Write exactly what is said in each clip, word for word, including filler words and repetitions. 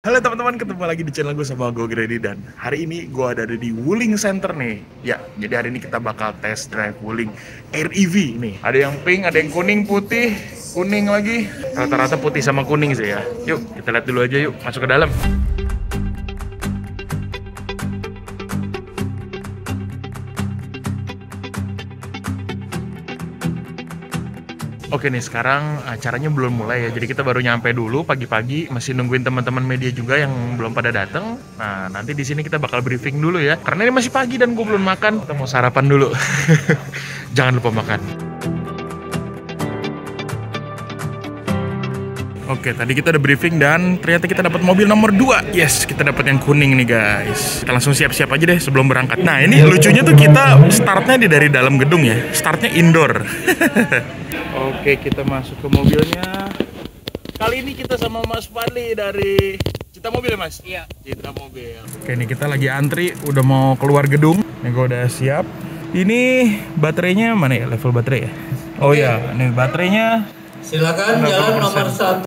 Halo teman-teman, ketemu lagi di channel gue sama gue Grady. Dan hari ini gue ada di Wuling Center nih. Ya, jadi hari ini kita bakal test drive Wuling R E V nih. Ada yang pink, ada yang kuning, putih, kuning lagi. Rata-rata putih sama kuning sih ya. Yuk, kita lihat dulu aja yuk, masuk ke dalam. Oke nih, sekarang acaranya belum mulai ya, jadi kita baru nyampe dulu pagi-pagi, masih nungguin teman-teman media juga yang belum pada datang. Nah, nanti di sini kita bakal briefing dulu ya, karena ini masih pagi dan gue belum makan. Kita mau sarapan dulu. Jangan lupa makan. Oke, tadi kita udah briefing dan ternyata kita dapat mobil nomor dua. Yes, kita dapat yang kuning nih guys. Kita langsung siap-siap aja deh sebelum berangkat. Nah, ini lucunya tuh kita startnya di dari dalam gedung ya. Startnya indoor. Oke, kita masuk ke mobilnya. Kali ini kita sama Mas Fadli dari Cinta Mobil ya Mas? Iya, Cinta Mobil. Oke, ini kita lagi antri, udah mau keluar gedung. Ini gue udah siap. Ini baterainya mana ya? Level baterai ya? Oh iya, ini baterainya. Silakan jalan nomor satu.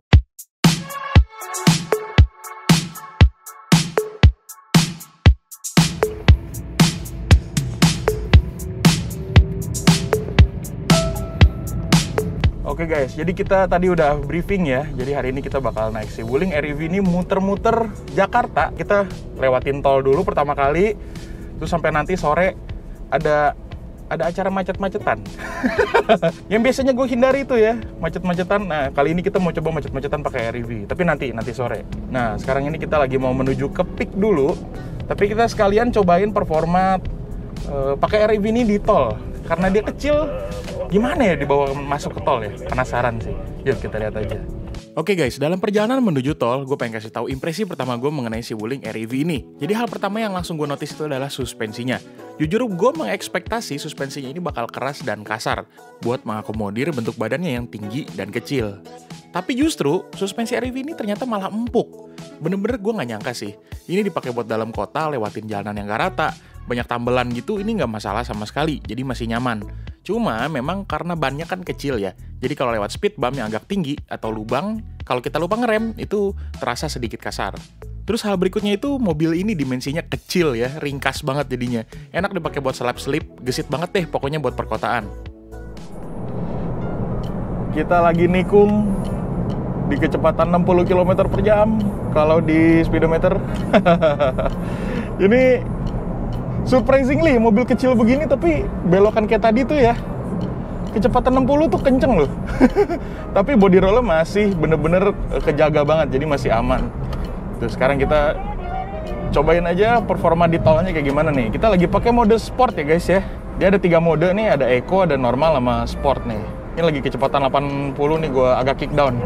Oke guys, jadi kita tadi udah briefing ya. Jadi hari ini kita bakal naik si Wuling R E V ini muter-muter Jakarta. Kita lewatin tol dulu pertama kali, terus sampai nanti sore ada ada acara macet-macetan. Yang biasanya gue hindari itu ya, macet-macetan. Nah, kali ini kita mau coba macet-macetan pakai R E V, tapi nanti nanti sore. Nah, sekarang ini kita lagi mau menuju ke Peak dulu, tapi kita sekalian cobain performa uh, pakai R E V ini di tol. Karena dia kecil, gimana ya dibawa masuk ke tol ya? Penasaran sih. Yuk kita lihat aja. Oke guys, dalam perjalanan menuju tol, gue pengen kasih tahu impresi pertama gue mengenai si Wuling R E V ini. Jadi hal pertama yang langsung gue notice itu adalah suspensinya. Jujur gue mengekspektasi suspensinya ini bakal keras dan kasar, buat mengakomodir bentuk badannya yang tinggi dan kecil. Tapi justru, suspensi R E V ini ternyata malah empuk. Bener-bener gue gak nyangka sih. Ini dipakai buat dalam kota, lewatin jalanan yang gak rata. Banyak tambelan gitu, ini nggak masalah sama sekali, jadi masih nyaman. Cuma memang karena bannya kan kecil ya, jadi kalau lewat speed bump yang agak tinggi atau lubang, kalau kita lupa ngerem itu terasa sedikit kasar. Terus hal berikutnya itu mobil ini dimensinya kecil ya, ringkas banget jadinya. Enak dipakai buat selap-selip, gesit banget deh pokoknya buat perkotaan. Kita lagi nikung di kecepatan enam puluh kilometer per jam kalau di speedometer. Ini surprisingly, mobil kecil begini tapi belokan kayak tadi tuh ya, kecepatan enam puluh tuh kenceng loh. Tapi body rollnya masih bener-bener kejaga banget, jadi masih aman. Tuh sekarang kita cobain aja performa di tolnya kayak gimana nih. Kita lagi pakai mode sport ya guys ya. Dia ada tiga mode nih, ada eco, ada normal, sama sport nih. Ini lagi kecepatan delapan puluh nih, gua agak kick down.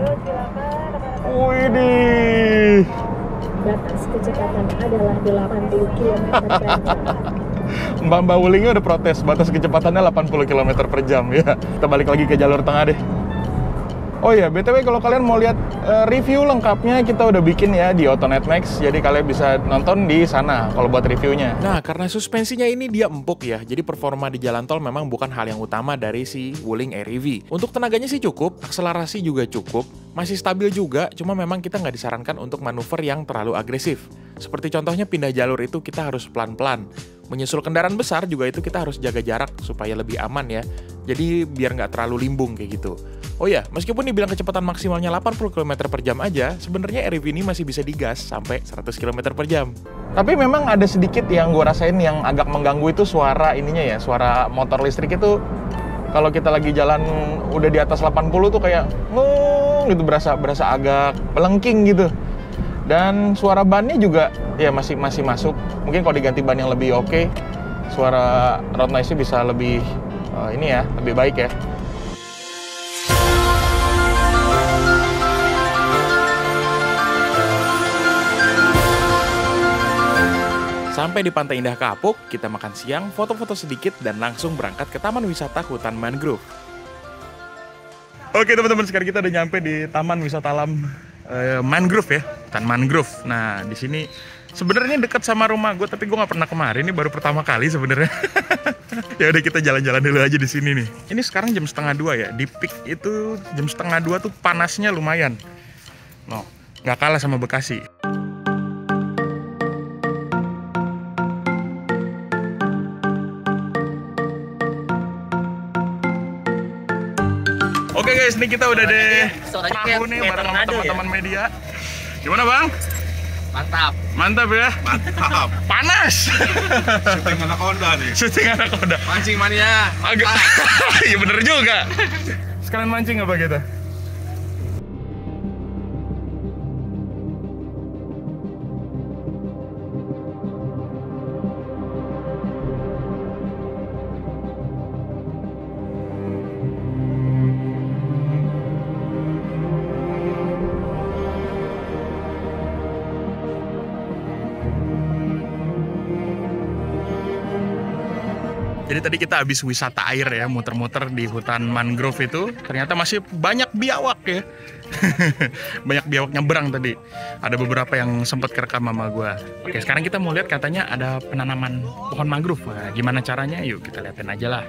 Widih. Batas kecepatan adalah delapan puluh kilometer per jam. Mbak-mbak Wulingnya udah protes, batas kecepatannya delapan puluh kilometer per jam ya. Kita balik lagi ke jalur tengah deh. Oh iya, B T W kalau kalian mau lihat uh, review lengkapnya kita udah bikin ya di Autonet Max. Jadi kalian bisa nonton di sana kalau buat reviewnya. Nah, karena suspensinya ini dia empuk ya. Jadi performa di jalan tol memang bukan hal yang utama dari si Wuling R E V. Untuk tenaganya sih cukup, akselerasi juga cukup, masih stabil juga, cuma memang kita nggak disarankan untuk manuver yang terlalu agresif. Seperti contohnya pindah jalur itu kita harus pelan-pelan. Menyusul kendaraan besar juga itu kita harus jaga jarak supaya lebih aman ya. Jadi biar nggak terlalu limbung kayak gitu. Oh ya, meskipun dibilang kecepatan maksimalnya delapan puluh kilometer per jam aja, sebenarnya R E V ini masih bisa digas sampai seratus kilometer per jam. Tapi memang ada sedikit yang gue rasain yang agak mengganggu itu suara ininya ya, suara motor listrik itu kalau kita lagi jalan udah di atas delapan puluh tuh kayak ngong gitu, berasa berasa agak melengking gitu. Dan suara bannya juga ya masih masih masuk. Mungkin kalau diganti ban yang lebih oke, okay, suara road noise-nya bisa lebih uh, ini ya, lebih baik ya. Sampai di Pantai Indah Kapuk, kita makan siang, foto-foto sedikit, dan langsung berangkat ke Taman Wisata Hutan Mangrove. Oke teman-teman, sekarang kita udah nyampe di Taman Wisata Alam uh, Mangrove ya, Hutan Mangrove. Nah di sini sebenarnya dekat sama rumah gue, tapi gue nggak pernah kemarin. Ini baru pertama kali sebenarnya. Ya udah kita jalan-jalan dulu aja di sini nih. Ini sekarang jam setengah dua ya. Di Peak itu jam setengah dua tuh panasnya lumayan. No, nggak kalah sama Bekasi. guys, ini kita udah deh perahu nih bareng sama teman-teman media. Gimana bang? Mantap. Mantap ya? Mantap. Panas. Syuting anaconda nih. Syuting anaconda. Mancing mania. Agak. Iya bener juga. Sekalian mancing apa kita? Jadi tadi kita habis wisata air ya, muter-muter di hutan mangrove itu. Ternyata masih banyak biawak ya. Banyak biawak nyebrang tadi. Ada beberapa yang sempat kerekam sama gua. Oke, sekarang kita mau lihat katanya ada penanaman pohon mangrove. Nah, gimana caranya? Yuk kita liatin aja lah.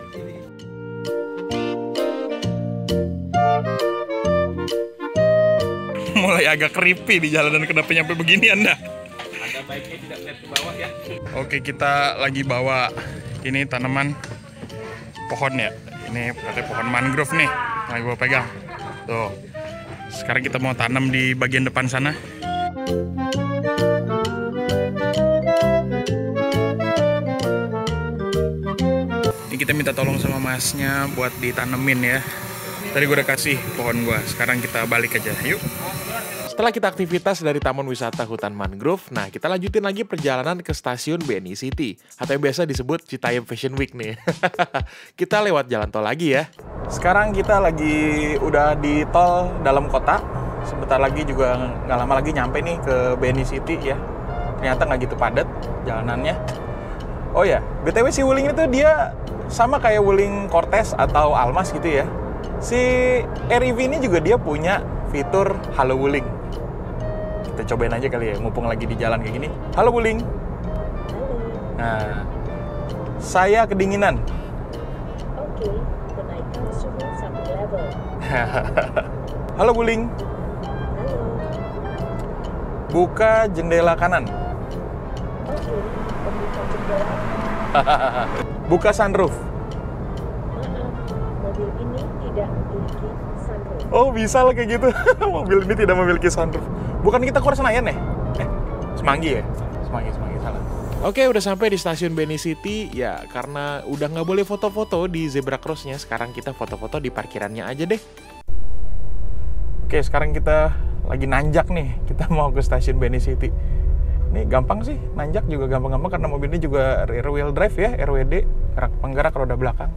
Mulai agak creepy di jalanan, kenapa nyampe begini Anda? Ada baiknya tidak lihat ke bawah ya. Oke, kita lagi bawa ini tanaman pohon ya. Ini katanya pohon mangrove nih, lagi gua pegang. Tuh. Sekarang kita mau tanam di bagian depan sana. Ini kita minta tolong sama masnya buat ditanemin ya. Tadi gue udah kasih pohon gua. Sekarang kita balik aja. Yuk. Setelah kita aktivitas dari Taman Wisata Hutan Mangrove, nah kita lanjutin lagi perjalanan ke stasiun B N I City atau yang biasa disebut Citayam Fashion Week nih. Kita lewat jalan tol lagi ya. Sekarang kita lagi udah di tol dalam kota. Sebentar lagi juga nggak lama lagi nyampe nih ke B N I City ya. Ternyata nggak gitu padat jalanannya. Oh ya, B T W si Wuling itu dia sama kayak Wuling Cortez atau Almas gitu ya. Si R E V ini juga dia punya fitur Halo Wuling. Kita cobain aja kali ya, mumpung lagi di jalan kayak gini. Halo Wuling. Nah, saya kedinginan. Oke, menaikkan suhu satu level. Halo Wuling. Halo. Buka jendela kanan. Oke, membuka jendela. Buka sunroof. Maaf, mobil ini tidak memiliki sunroof. Oh, bisa lah kayak gitu. Mobil ini tidak memiliki sunroof. Bukan kita keluar Senayan ya? Eh, Semanggi ya? Semanggi, Semanggi, salah. Oke, udah sampai di stasiun B N I City. Ya, karena udah nggak boleh foto-foto di zebra crossnya, sekarang kita foto-foto di parkirannya aja deh. Oke, sekarang kita lagi nanjak nih. Kita mau ke stasiun B N I City. Ini gampang sih, nanjak juga gampang-gampang karena mobil ini juga rear wheel drive ya, R W D, rak penggerak roda belakang.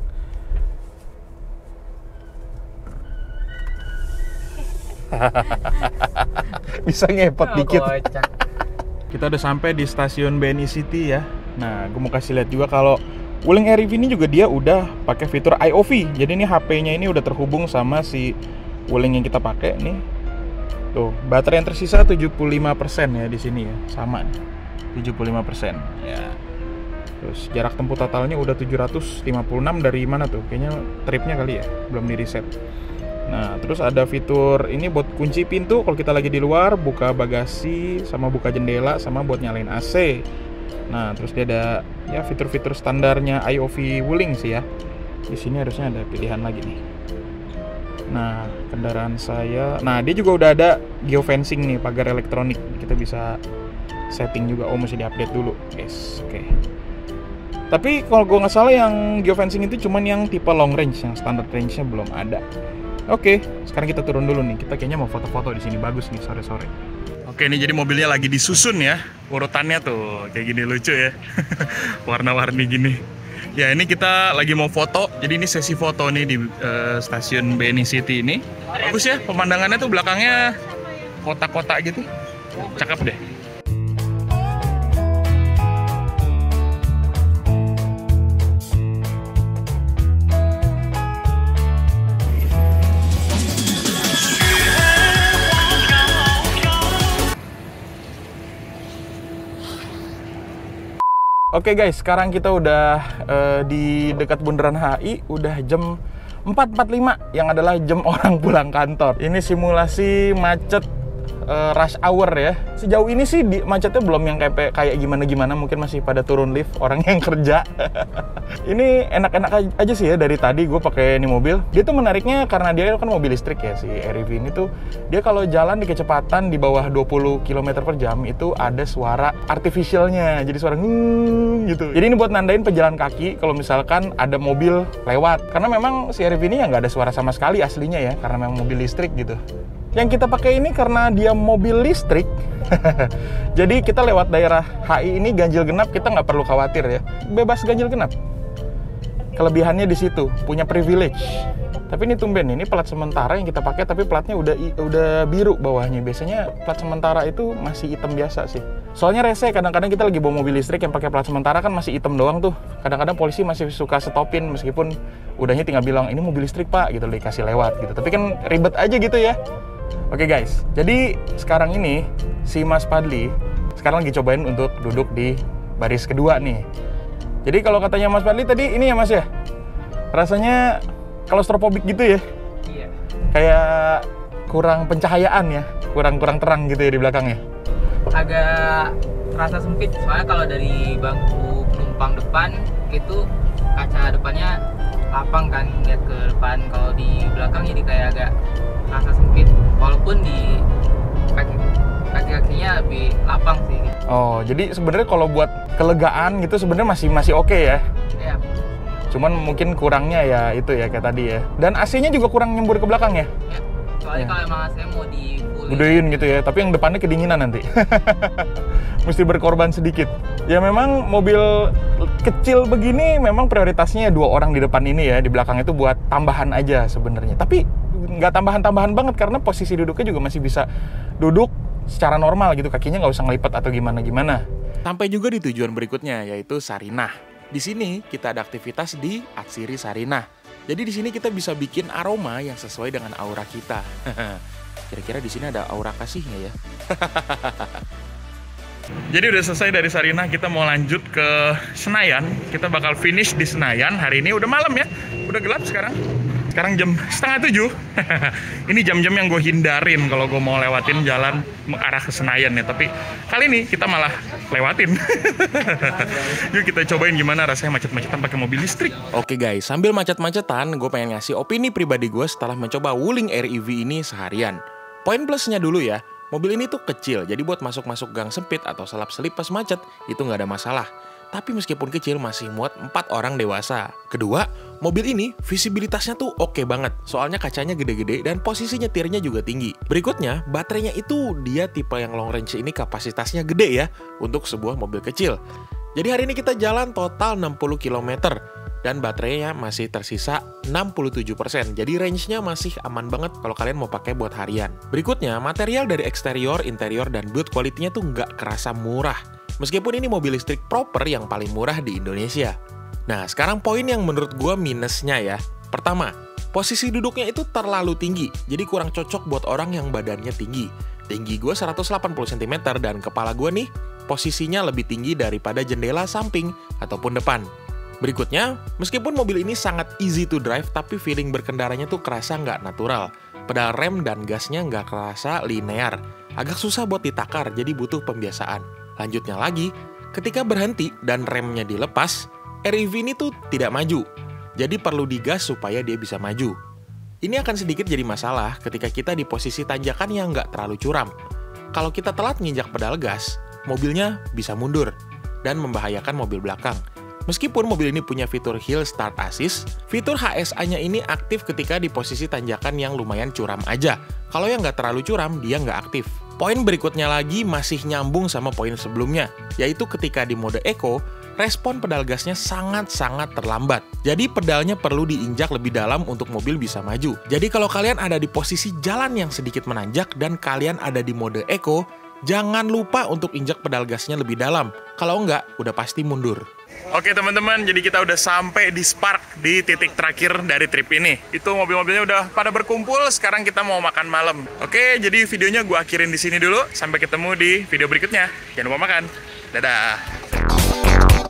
Bisa ngepot dikit. Kita udah sampai di stasiun B N I City ya. Nah, gue mau kasih lihat juga kalau Wuling R E V ini juga dia udah pakai fitur I O V. Jadi ini H P-nya ini udah terhubung sama si Wuling yang kita pakai nih. Tuh, baterai yang tersisa tujuh puluh lima persen ya di sini ya. Sama nih. tujuh puluh lima persen. Ya. Terus jarak tempuh totalnya udah tujuh ratus lima puluh enam dari mana tuh? Kayaknya tripnya kali ya, belum di reset. Nah, terus ada fitur ini buat kunci pintu kalau kita lagi di luar, buka bagasi, sama buka jendela, sama buat nyalain A C. Nah, terus dia ada ya fitur-fitur standarnya I O V Wuling sih ya. Di sini harusnya ada pilihan lagi nih. Nah, kendaraan saya, nah dia juga udah ada geofencing nih, pagar elektronik. Kita bisa setting juga. Oh, mesti diupdate dulu, guys. Oke. Tapi kalau gue nggak salah yang geofencing itu cuman yang tipe long range, yang standard range-nya belum ada. Oke, sekarang kita turun dulu nih. Kita kayaknya mau foto-foto di sini, bagus nih sore-sore. Oke, ini jadi mobilnya lagi disusun ya. Urutannya tuh kayak gini, lucu ya. Warna-warni gini. Ya, ini kita lagi mau foto. Jadi ini sesi foto nih di uh, stasiun B N I City ini. Bagus ya, pemandangannya tuh belakangnya kota-kota gitu. Cakep deh. Oke guys, sekarang kita udah uh, di dekat Bundaran H I, udah jam empat empat puluh lima yang adalah jam orang pulang kantor. Ini simulasi macet uh, rush hour ya. Sejauh ini sih di, macetnya belum yang kayak kayak gimana-gimana, mungkin masih pada turun lift orang yang kerja. Ini enak-enak aja sih ya dari tadi gue pakai ini mobil. Dia tuh menariknya karena dia kan mobil listrik ya, si R E V ini tuh dia kalau jalan di kecepatan di bawah dua puluh kilometer per jam itu ada suara artificialnya, jadi suara ngeng gitu. Jadi ini buat nandain pejalan kaki kalau misalkan ada mobil lewat. Karena memang si R E V ini ya nggak ada suara sama sekali aslinya ya, karena memang mobil listrik gitu. Yang kita pakai ini karena dia mobil listrik, jadi kita lewat daerah H I ini ganjil genap kita nggak perlu khawatir ya, bebas ganjil genap. Kelebihannya di situ, punya privilege. Tapi ini tumben, ini plat sementara yang kita pakai, tapi platnya udah udah biru bawahnya. Biasanya plat sementara itu masih hitam biasa sih. Soalnya rese, kadang-kadang kita lagi bawa mobil listrik yang pakai plat sementara kan masih hitam doang tuh. Kadang-kadang polisi masih suka stopin meskipun udahnya tinggal bilang ini mobil listrik pak, gitu dikasih lewat gitu. Tapi kan ribet aja gitu ya. Oke guys, jadi sekarang ini si Mas Padli sekarang lagi cobain untuk duduk di baris kedua nih. Jadi kalau katanya Mas Padli tadi ini ya Mas ya, rasanya klaustrofobik gitu ya? Iya. Kayak kurang pencahayaan ya, kurang-kurang terang gitu ya di belakangnya? Agak terasa sempit, soalnya kalau dari bangku penumpang depan itu kaca depannya lapang kan, lihat ke depan. Kalau di belakang jadi kayak agak terasa sempit, walaupun di kaki kaki-kakinya lebih lapang sih. Oh, jadi sebenarnya kalau buat kelegaan gitu sebenarnya masih masih oke okay ya? Iya. Cuman mungkin kurangnya ya itu ya kayak tadi ya. Dan A C-nya juga kurang nyembur ke belakang ya? Ya, soalnya Ya. kalau emang A C mau di full Gedein gitu ya, tapi yang depannya kedinginan nanti. Mesti berkorban sedikit. Ya memang mobil kecil begini memang prioritasnya dua orang di depan ini ya, di belakang itu buat tambahan aja sebenarnya. Tapi nggak tambahan-tambahan banget karena posisi duduknya juga masih bisa duduk secara normal gitu, kakinya nggak usah ngelipat atau gimana-gimana. Sampai juga di tujuan berikutnya, yaitu Sarinah. Di sini kita ada aktivitas di Atsiri Sarinah. Jadi di sini kita bisa bikin aroma yang sesuai dengan aura kita. Kira-kira di sini ada aura kasihnya ya. Jadi udah selesai dari Sarinah, kita mau lanjut ke Senayan. Kita bakal finish di Senayan hari ini. Udah malam ya, udah gelap sekarang. Sekarang jam setengah tujuh. Ini jam-jam yang gue hindarin kalau gue mau lewatin jalan mengarah ke Senayan ya. Tapi kali ini kita malah lewatin. Yuk kita cobain gimana rasanya macet-macetan pakai mobil listrik. Oke guys, sambil macet-macetan, gue pengen ngasih opini pribadi gue setelah mencoba Wuling R E V ini seharian. Poin plusnya dulu ya, mobil ini tuh kecil, jadi buat masuk-masuk gang sempit atau selap-selip pas macet, itu nggak ada masalah. Tapi meskipun kecil masih muat empat orang dewasa. Kedua, mobil ini visibilitasnya tuh oke banget. Soalnya kacanya gede-gede dan posisi nyetirnya juga tinggi. Berikutnya, baterainya itu dia tipe yang long range ini kapasitasnya gede ya untuk sebuah mobil kecil. Jadi hari ini kita jalan total enam puluh kilometer dan baterainya masih tersisa enam puluh tujuh persen. Jadi range-nya masih aman banget kalau kalian mau pakai buat harian. Berikutnya, material dari eksterior, interior, dan build quality-nya tuh nggak kerasa murah. Meskipun ini mobil listrik proper yang paling murah di Indonesia. Nah, sekarang poin yang menurut gue minusnya ya. Pertama, posisi duduknya itu terlalu tinggi, jadi kurang cocok buat orang yang badannya tinggi. Tinggi gue seratus delapan puluh sentimeter dan kepala gue nih, posisinya lebih tinggi daripada jendela samping ataupun depan. Berikutnya, meskipun mobil ini sangat easy to drive, tapi feeling berkendaranya tuh kerasa nggak natural. Pedal rem dan gasnya nggak kerasa linear. Agak susah buat ditakar, jadi butuh pembiasaan. Lanjutnya lagi, ketika berhenti dan remnya dilepas, R E V ini tuh tidak maju. Jadi perlu digas supaya dia bisa maju. Ini akan sedikit jadi masalah ketika kita di posisi tanjakan yang nggak terlalu curam. Kalau kita telat nginjak pedal gas, mobilnya bisa mundur dan membahayakan mobil belakang. Meskipun mobil ini punya fitur Hill Start Assist, fitur H S A-nya ini aktif ketika di posisi tanjakan yang lumayan curam aja. Kalau yang nggak terlalu curam, dia nggak aktif. Poin berikutnya lagi masih nyambung sama poin sebelumnya, yaitu ketika di mode Eco, respon pedal gasnya sangat-sangat terlambat. Jadi pedalnya perlu diinjak lebih dalam untuk mobil bisa maju. Jadi kalau kalian ada di posisi jalan yang sedikit menanjak dan kalian ada di mode Eco, jangan lupa untuk injak pedal gasnya lebih dalam. Kalau enggak, udah pasti mundur. Oke teman-teman, jadi kita udah sampai di Spark di titik terakhir dari trip ini. Itu mobil-mobilnya udah pada berkumpul, sekarang kita mau makan malam. Oke, jadi videonya gue akhirin di sini dulu. Sampai ketemu di video berikutnya. Jangan lupa makan. Dadah.